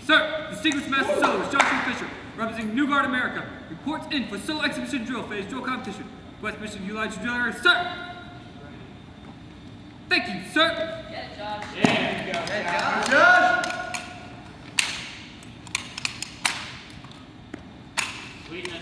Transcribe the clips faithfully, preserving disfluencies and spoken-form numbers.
Sir, Distinguished Master Soloist Joshua Fisher, representing New Guard America, reports in for solo exhibition drill phase drill competition. Request mission to utilize your drill area, sir. Thank you, sir. Get it, Josh. Yeah, go. Get it, Josh. Sweetness.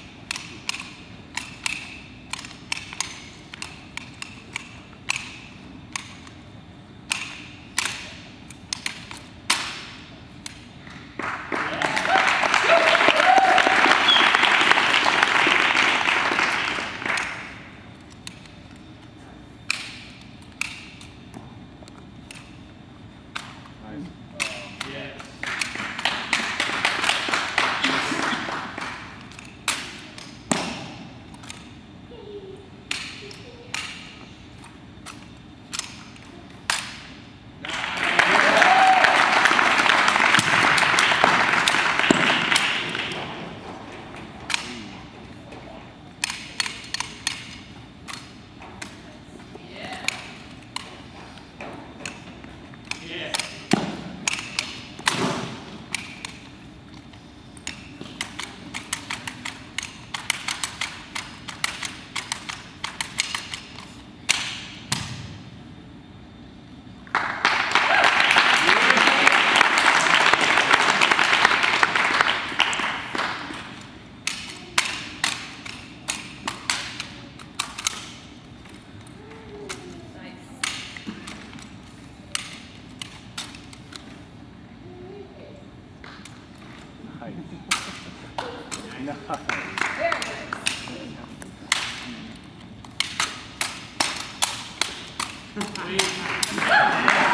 Nice. Very nice. Sweet.